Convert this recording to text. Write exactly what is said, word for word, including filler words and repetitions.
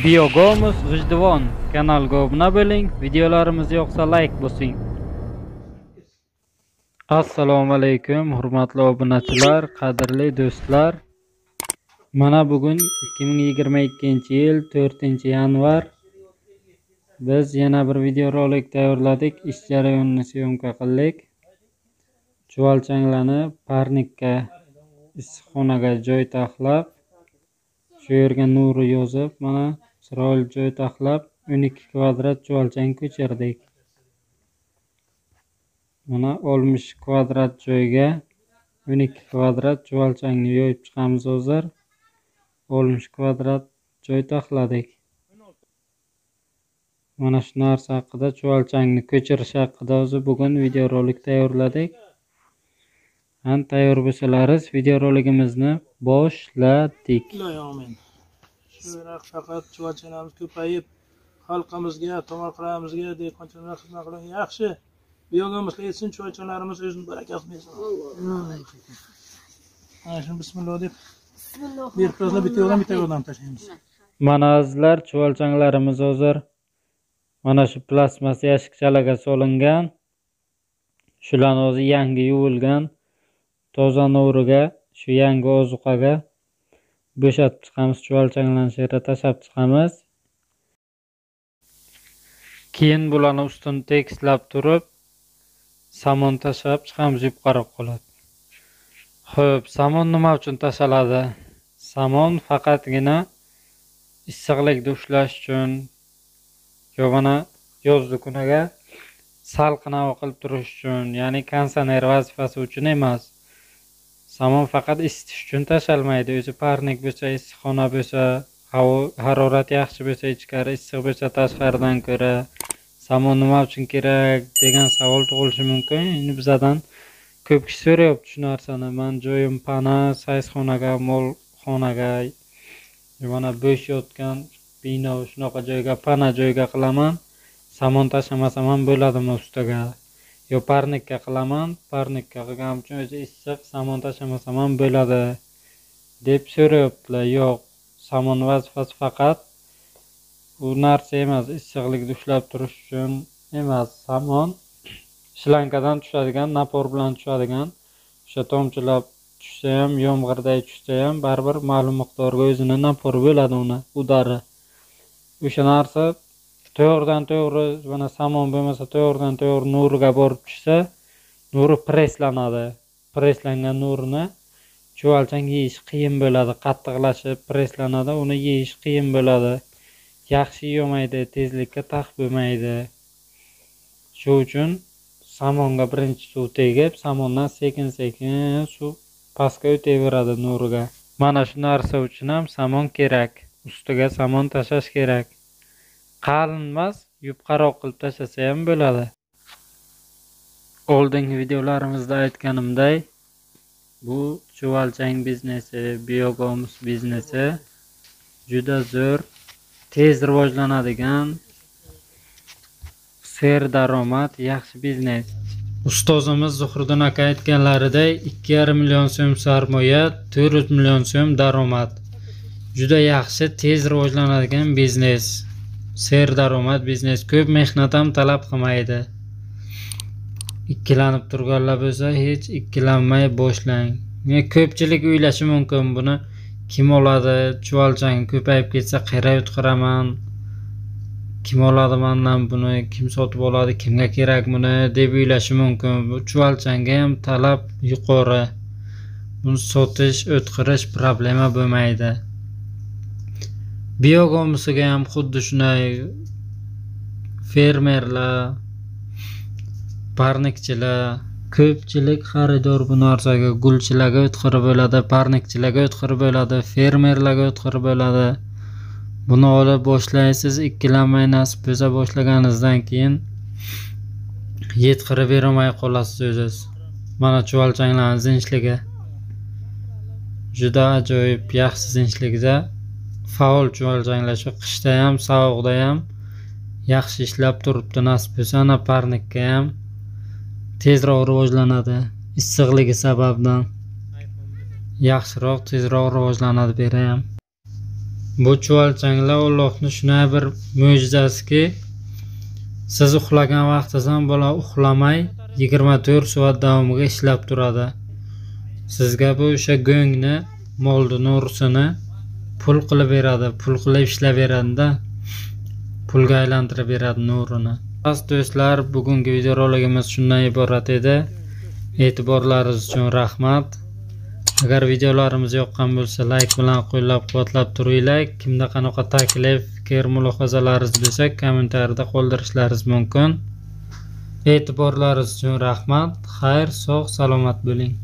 Biogomus G'ijduvon kanaliga obuna bo'ling, videolarimiz yoqsa like bosing. Assalomu alaykum, hurmatli obunachilar, qadrli do'stlar. Mana bugun ikki ming yigirma ikkinchi yil to'rtinchi yanvar. Biz yana bir video rolik tayyorladik, ish jarayonini syomka qildik. Chuvalchanglarni parnikka issiqxonaga joy taxlab, shu yerga nuri yozib, mana chiroyli joy taxlab o'n ikki kvadrat chuvalchang ko'chirdik. Mana oltmish kvadrat joyga o'n ikki kvadrat chuvalchangni yoyib chiqamiz hozir. oltmish kvadrat joy taxladik. Mana shu narsa haqida, chuvalchangni ko'chirish haqida o'zi bugun video rolik tayyorladik. Han tayyor bo'lsalaringiz video roligimizni boshladik. Amin. Shu faqat chuvalchanglarimiz ko'payib, xalqimizga, tomorqalarimizga, dehqonchilarga xizmat qilgan yaxshi biogomuslar yetsin, chuvalchanglarimiz o'zining barakasini bersin. Mana shuni bismillah deb bir qizlar bitta yo'ldan bitta yo'ldan tashlaymiz. Mana azizlar, chuvalchanglarimiz hozir mana shu plastmas yashikchalarga solingan. Shularni o'zi yangi yuvilgan toza nuriga, shu yangi ozuqaga bo'shatib chiqamiz, chuvalchanglarni shu yerga tashlab chiqamiz. Keyin bularni ustini tekislab turib, samon tashlab chiqamiz, yuqoriga qoladi. Xo'p, samon nima uchun tashaladi? Samon faqatgina issiqlikda ushlash uchun, yo mana yozgi kuniga salqin havo qilib turish uchun, ya'ni konditsioner vazifasi uchun emas. Samon faqat isitish uchun tashalmaydi. O'zi parnik bo'lsa, issiqxona bo'lsa, havo harorat yaxshi bo'lsa ichkari, issiq bo'lsa tashqaridan ko'ra samon nima uchun kerak degan savol tug'ilishi mumkin. Endi bizdan ko'p kishi so'rayapti shu narsani. Men joyim pana, sayzxonaga, molxonaga, mana bo'sh yotgan bino shunaqa joyga, pana joyga qilaman. Samon tashlamasam ham bo'ladimi ustiga? Yo parnikka qilaman, parnikka qilganim uchun o'zi issiq, samon tashlamasam ham bo'ladi deb so'rayaptilar. Yo'q, samon vazifasi faqat u narsa emas, issiqlikda ushlab turish uchun emas. Samon shlankadan tushadigan, napor bilan tushadigan, o'sha tomchilab tushsa ham, yomg'irday tushsa ham baribir ma'lum miqdorga o'zini napor bo'ladi uni, udari. O'sha narsa to'g'ridan to'g'ri, mana samon bo'lmasa to'g'ridan to'g'ri nuriga borib tushsa, nuri preslanadi. Preslangan nurini chuvalchang yeyish qiyin bo'ladi, qattiqlashib preslanadi, uni yeyish qiyin bo'ladi. Yaxshi yemaydi, tezlikka taq bo'lmaydi. Shu uchun samonga birinchi suv tegib, samondan sekin-sekin suv pastga o'taveradi nuriga. Mana shu narsa uchun ham samon kerak. Ustiga samon tashlash kerak. Qalin emas, yupqaroq qilib tashlasa ham bo'ladi. Oldingi videolarimizda aytganimday, bu chuvalchang biznesi, biogomus biznesi juda zo'r, tez rivojlanadigan, serdaromad, yaxshi biznes. Ustozimiz Zuhriddin aka aytganlariday ikki yarim million so'm sarmoya, to'rt yuz million so'm daromad. Juda yaxshi, tez rivojlanadigan biznes. Serdaromad biznes, ko'p mehnat ham talab qilmaydi. Ikkilanib turganlar bo'lsa, hech ikkilanmay boshlang. Ko'pchilik o'ylashi mumkin, buni kim oladi? Chuvalchang ko'payib ketsa qayerga yutqiraman? Kim oladi mendan buni? Kim sotib oladi? Kimga kerak buni deb o'ylashi mumkin. Bu chuvalchangga ham talab yuqori. Buni sotish, o'tqirish problema bo'lmaydi. Biogomusiga ham xuddi shunday. Fermerlar, parnikchilar, ko'pchilik xaridor bu narsaga, gulchilarga o'tqirib bo'ladi, parnikchilarga o'tqirib bo'ladi, fermerlarga o'tqirib bo'ladi. Buni olib boshlaysiz, ikkilanmay, nasib bo'lsa boshlaganingizdan keyin yetqirib bermay qolasiz o'zingiz. Mana chuvalchanglarning zinchligi juda ajoyib, yaxshi zinchlikda. Faol chuvalchanglar, shu qishda ham, sovuqda ham yaxshi ishlab turibdi. Nasib bo'lsa, ana parnikka ham tezroq rivojlanadi. Bu chuvalchanglar Allohning shunday bir mo'jizasiki, siz uxlagan vaqtingiz ham bola uxlamay yigirma to'rt soat davomida ishlab turadi. Sizga bu o'sha go'ngni, molni nurisini pul qilib beradi, pul qilib ishlab beradi-da, pulga aylantirib beradi nurini. Bas do'stlar, bugungi videorolikimiz shundan iborat edi. E'tiborlaringiz uchun rahmat. Agar videolarimiz yoqqan bo'lsa, like bilan qo'llab-quvvatlab turinglar. Kimda qanaqa taklif, fikr, mulohazalaringiz bo'lsa, kommentariyada qoldirishlaringiz mumkin. E'tiborlaringiz uchun rahmat. Xayr, sog', salomat bo'ling.